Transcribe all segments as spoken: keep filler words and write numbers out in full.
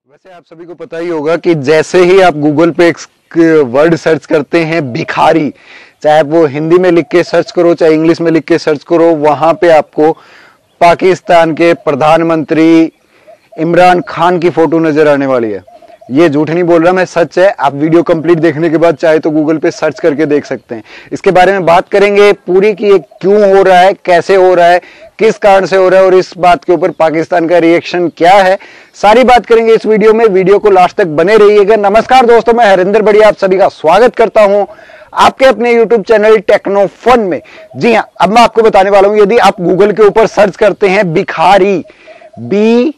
वैसे आप सभी को पता ही होगा कि जैसे ही आप गूगल पे एक वर्ड सर्च करते हैं भिखारी, चाहे वो हिंदी में लिख के सर्च करो चाहे इंग्लिश में लिख के सर्च करो, वहां पे आपको पाकिस्तान के प्रधानमंत्री इमरान खान की फोटो नजर आने वाली है। ये झूठ नहीं बोल रहा मैं, सच है। आप वीडियो कंप्लीट देखने के बाद चाहे तो गूगल पे सर्च करके देख सकते हैं। इसके बारे में बात करेंगे पूरी कि ये क्यों हो रहा है, कैसे हो रहा है, किस कारण से हो रहा है और इस बात के ऊपर पाकिस्तान का रिएक्शन क्या है, सारी बात करेंगे इस वीडियो में। वीडियो को लास्ट तक बने रहिएगा। नमस्कार दोस्तों, मैं हरिंदर बढ़िया आप सभी का स्वागत करता हूं आपके अपने यूट्यूब चैनल टेक्नो फन में। जी हां, अब मैं आपको बताने वाला हूं, यदि आप गूगल के ऊपर सर्च करते हैं भिखारी, B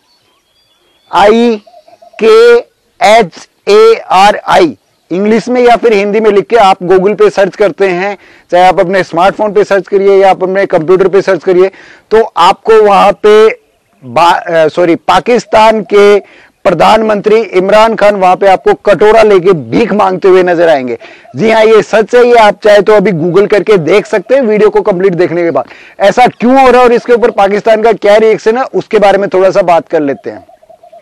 I K H A R I, English में या फिर हिंदी में लिख के आप गूगल पे सर्च करते हैं, चाहे आप अपने स्मार्टफोन पे सर्च करिए या आप अपने कंप्यूटर पे सर्च करिए, तो आपको वहां पे सॉरी पाकिस्तान के प्रधानमंत्री इमरान खान वहां पे आपको कटोरा लेके भीख मांगते हुए नजर आएंगे। जी हाँ, ये सच है। ये आप चाहे तो अभी गूगल करके देख सकते हैं वीडियो को कंप्लीट देखने के बाद। ऐसा क्यों हो रहा है और इसके ऊपर पाकिस्तान का क्या रिएक्शन है, उसके बारे में थोड़ा सा बात कर लेते हैं।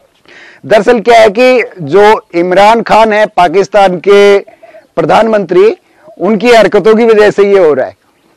दरअसल क्या है कि जो इमरान खान है पाकिस्तान के प्रधानमंत्री, उनकी हरकतों की वजह से ये हो रहा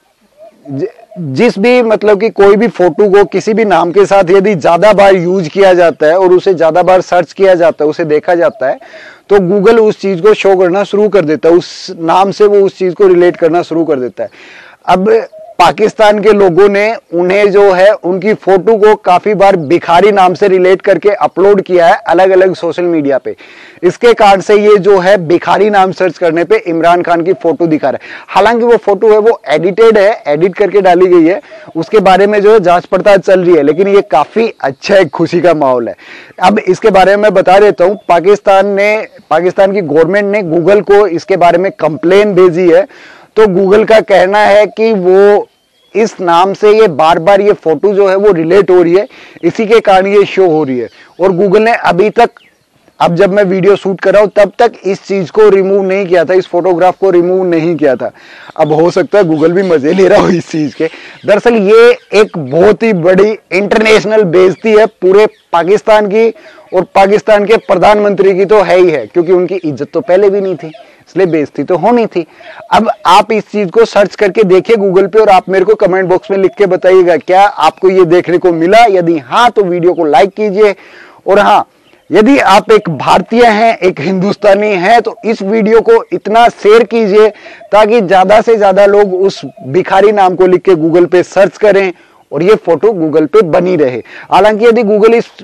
है। जिस भी मतलब कि कोई भी फोटो को किसी भी नाम के साथ यदि ज्यादा बार यूज किया जाता है और उसे ज्यादा बार सर्च किया जाता है, उसे देखा जाता है, तो गूगल उस चीज को शो करना शुरू कर देता है। उस नाम से वो उस चीज को रिलेट करना शुरू कर देता है। अब पाकिस्तान के लोगों ने उन्हें जो है उनकी फोटो को काफी बार भिखारी नाम से रिलेट करके अपलोड किया है अलग अलग सोशल मीडिया पे। इसके कारण से ये जो है भिखारी नाम सर्च करने पे इमरान खान की फोटो दिखा रहा है। हालांकि वो फोटो है वो एडिटेड है, एडिट करके डाली गई है, उसके बारे में जो है जांच पड़ताल चल रही है, लेकिन ये काफी अच्छा एक खुशी का माहौल है। अब इसके बारे में मैं बता देता हूँ, पाकिस्तान ने पाकिस्तान की गवर्नमेंट ने गूगल को इसके बारे में कंप्लेन भेजी है। तो गूगल का कहना है कि वो इस नाम से ये बार बार ये फोटो जो है वो रिलेट हो रही है, इसी के कारण ये शो हो रही है। और गूगल ने अभी तक, अब जब मैं वीडियो शूट कर रहा हूं तब तक इस चीज को रिमूव नहीं किया था, इस फोटोग्राफ को रिमूव नहीं किया था। अब हो सकता है गूगल भी मजे ले रहा हो इस चीज के। दरअसल ये एक बहुत ही बड़ी इंटरनेशनल बेइज्जती है पूरे पाकिस्तान की, और पाकिस्तान के प्रधानमंत्री की तो है ही है, क्योंकि उनकी इज्जत तो पहले भी नहीं थी, इसलिए बेइज्जती तो होनी थी। अब आप इस चीज को सर्च करके देखिए गूगल पे और आप मेरे को कमेंट बॉक्स में लिख के बताइएगा क्या आपको ये देखने को मिला। यदि हाँ तो वीडियो को लाइक कीजिए, और हाँ यदि आप एक भारतीय हैं, एक हिंदुस्तानी हैं, तो इस वीडियो को इतना शेयर कीजिए ताकि ज्यादा से ज्यादा लोग उस भिखारी नाम को लिख के गूगल पे सर्च करें और ये फोटो गूगल पे बनी रहे। हालांकि यदि गूगल इस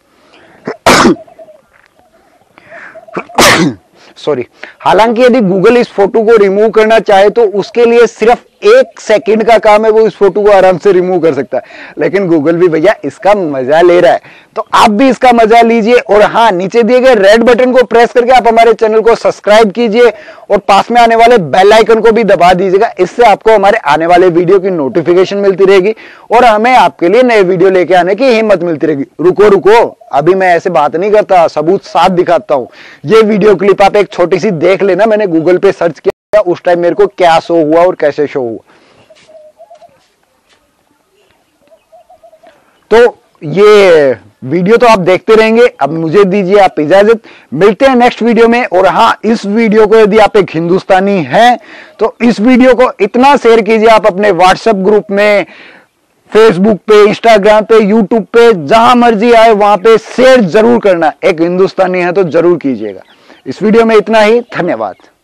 सॉरी हालांकि यदि गूगल इस फोटो को रिमूव करना चाहे तो उसके लिए सिर्फ एक सेकंड का काम है, वो इस फोटो को आराम से रिमूव कर सकता है। लेकिन गूगल भी भैया इसका मजा ले रहा है, तो आप भी इसका मजा लीजिए। और हाँ, नीचे दिए गए रेड बटन को प्रेस करके आप हमारे चैनल को सब्सक्राइब कीजिए और पास में आने वाले बेल आइकन को भी दबा दीजिएगा। इससे आपको हमारे आने वाले वीडियो की नोटिफिकेशन मिलती रहेगी और हमें आपके लिए नए वीडियो लेके आने की हिम्मत मिलती रहेगी। रुको रुको, अभी मैं ऐसे बात नहीं करता, सबूत साथ दिखाता हूं। ये वीडियो क्लिप आप एक छोटी सी देख लेना, मैंने गूगल पे सर्च किया उस टाइम मेरे को क्या शो हुआ और कैसे शो हुआ। तो ये वीडियो तो आप देखते रहेंगे। अब मुझे दीजिए आप इजाजत, मिलते हैं नेक्स्ट वीडियो में। और हाँ, इस वीडियो को यदि आप एक हिंदुस्तानी हैं तो इस वीडियो को इतना शेयर कीजिए आप अपने व्हाट्सएप ग्रुप में, फेसबुक पे, इंस्टाग्राम पे, यूट्यूब पे, जहां मर्जी आए वहां पे शेयर जरूर करना। एक हिंदुस्तानी है तो जरूर कीजिएगा। इस वीडियो में इतना ही, धन्यवाद।